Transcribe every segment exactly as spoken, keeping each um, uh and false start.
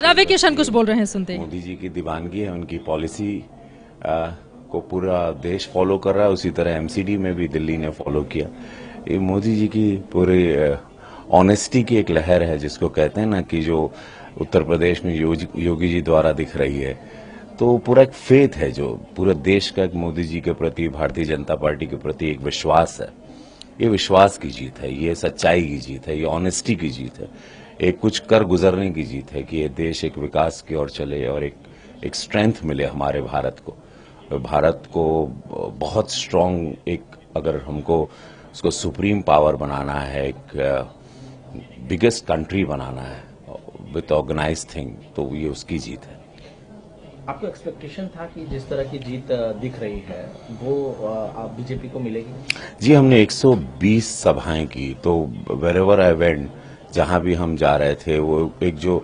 जावेद किशन कुछ बोल रहे हैं, सुनते हैं। मोदी जी की दीवानगी है, उनकी पॉलिसी को पूरा देश फॉलो कर रहा है। उसी तरह एमसीडी में भी दिल्ली ने फॉलो किया। ये मोदी जी की पूरी ऑनेस्टी की एक लहर है, जिसको कहते हैं ना कि जो उत्तर प्रदेश में योगी जी द्वारा दिख रही है, तो पूरा एक फेथ है जो पूरे देश का एक मोदी जी के प्रति, भारतीय जनता पार्टी के प्रति एक विश्वास है। ये विश्वास की जीत है, ये सच्चाई की जीत है, ये ऑनेस्टी की जीत है, एक कुछ कर गुजरने की जीत है कि ये देश एक विकास की ओर चले और एक एक स्ट्रेंथ मिले हमारे भारत को। भारत को बहुत स्ट्रांग एक, अगर हमको उसको सुप्रीम पावर बनाना है, एक बिगेस्ट कंट्री बनाना है विथ ऑर्गेनाइज्ड थिंग, तो ये उसकी जीत है। आपको एक्सपेक्टेशन था कि जिस तरह की जीत दिख रही है वो आप बीजेपी को मिलेगी? जी, हमने एक सौ बीस सभाएं की, तो वेरेवर आई वेंट, जहां भी हम जा रहे थे, वो एक जो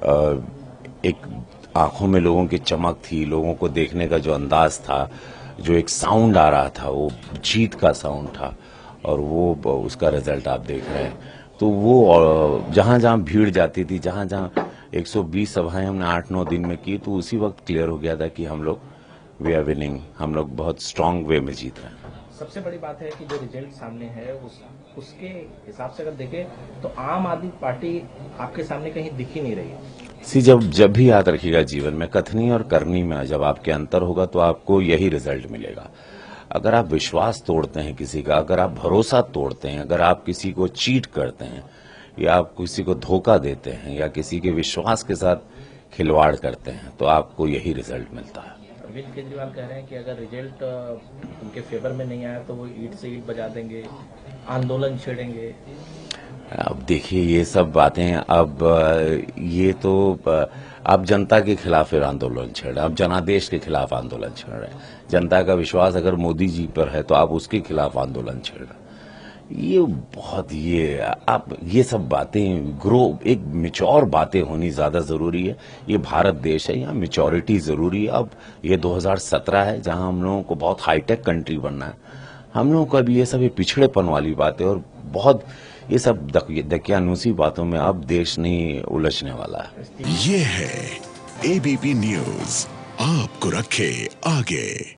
एक आंखों में लोगों की चमक थी, लोगों को देखने का जो अंदाज था, जो एक साउंड आ रहा था, वो जीत का साउंड था, और वो उसका रिजल्ट आप देख रहे हैं। तो वो जहां जहां भीड़ जाती थी, जहां जहां एक सौ बीस सभाएं हमने आठ नौ दिन में की, तो उसी वक्त क्लियर हो गया था कि हम लोग वी आर विनिंग, हम लोग बहुत स्ट्रांग वे में जीत रहे हैं। सबसे बड़ी बात है कि जो रिजल्ट सामने है उस, उसके हिसाब से अगर देखें तो आम आदमी पार्टी आपके सामने कहीं दिख ही नहीं रही है। सी, जब जब भी याद रखिएगा जीवन में, कथनी और करनी में जब आपके अंतर होगा तो आपको यही रिजल्ट मिलेगा। अगर आप विश्वास तोड़ते हैं किसी का, अगर आप भरोसा तोड़ते हैं, अगर आप किसी को चीट करते हैं, या आप किसी को धोखा देते हैं, या किसी के विश्वास के साथ खिलवाड़ करते हैं, तो आपको यही रिजल्ट मिलता है। अरविंद केजरीवाल कह रहे हैं कि अगर रिजल्ट उनके फेवर में नहीं आया तो वो ईंट से ईंट बजा देंगे, आंदोलन छेड़ेंगे। अब देखिए, ये सब बातें, अब ये तो आप जनता के खिलाफ फिर आंदोलन छेड़ रहे हैं, अब जनादेश के खिलाफ आंदोलन छेड़ रहे हैं। जनता का विश्वास अगर मोदी जी पर है तो आप उसके खिलाफ आंदोलन छेड़ रहे हैं। ये बहुत, ये आप ये सब बातें ग्रो, एक मिच्योर बातें होनी ज्यादा जरूरी है। ये भारत देश है, यहाँ मिच्योरिटी जरूरी है। अब ये दो हज़ार सत्रह है, जहां हम लोगों को बहुत हाईटेक कंट्री बनना है। हम लोगों का भी ये सब ये पिछड़ेपन वाली बात है, और बहुत ये सब दकियानूसी बातों में अब देश नहीं उलझने वाला है। ये है एबीपी न्यूज, आपको रखे आगे।